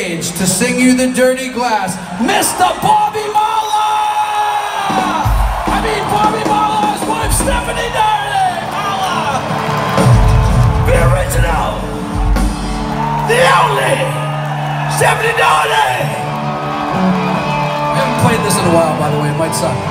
stage to sing you the Dirty Glass, Mr. Bobby Marlowe! I mean Bobby Marlowe's wife, Stephanie Doherty! Marlowe! The original! The only! Stephanie Doherty! I haven't played this in a while, by the way, it might suck.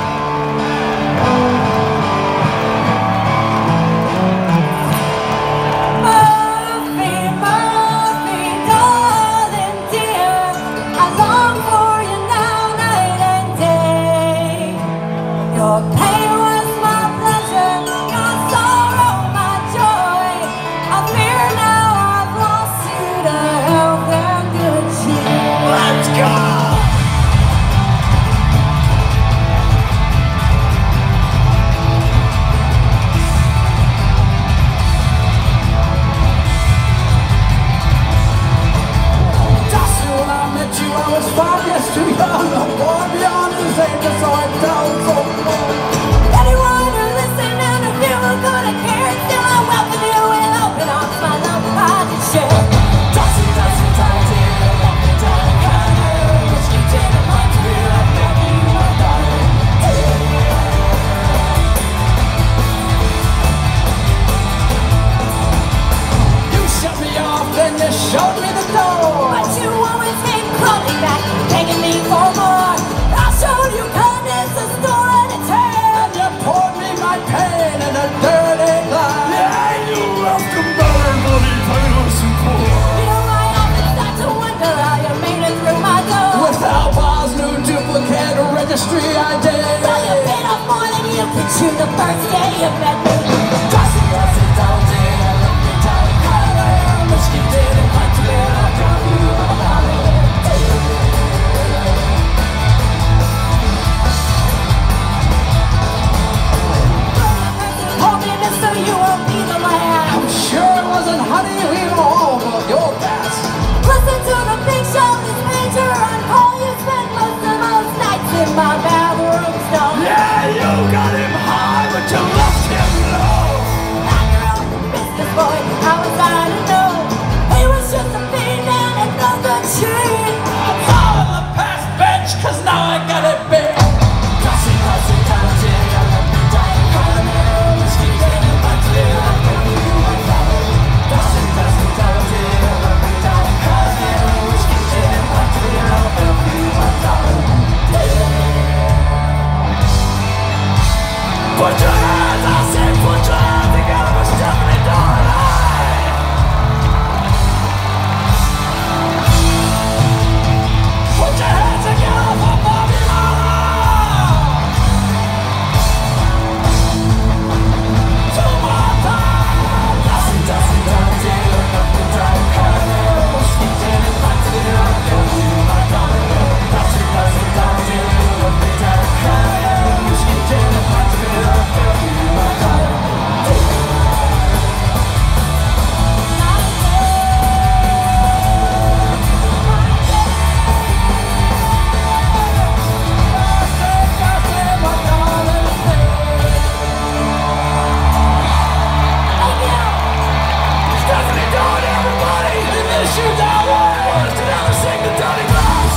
To the first day you met me. Tossing us and downing, I left me down color. But she didn't want to let I got you about it. Hold me, mister, you won't be the last. I'm sure it wasn't honey, we were all about your best. Listen to the big show, this major on call. You spent most of those nights in my bathroom stall. Yeah, you got him high, but you left him low. I'm your own business boy, how was I to know? He was just a fiend and another cheat. I'm all in the past, bitch, cause now I got it big. Tossing, tossing, tossing, I left me dying, calling. Whiskey, getting my clear, I got you, I got it. Tossing, tossing, tossing, I left me dying, calling. Whiskey, getting my clear, I got you, I got it. Put your hands, I said put your hands together for Stephanie Doherty! Put your hands together for Bobby Marlowe! Two more times! Tossing, tossing, tossing, I left me dying, calling. Whiskey, getting my clear, I got you, I got it. Tossing, tossing, tossing, I left me dying, calling. Whiskey, getting my clear, I got you, I got it. Stephanie Doherty, everybody! We miss you, Darwin! Want us to never sing the Dirty Glass!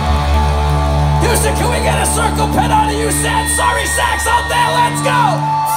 Houston, can we get a circle pit out of you sad sorry sacks out there? Let's go!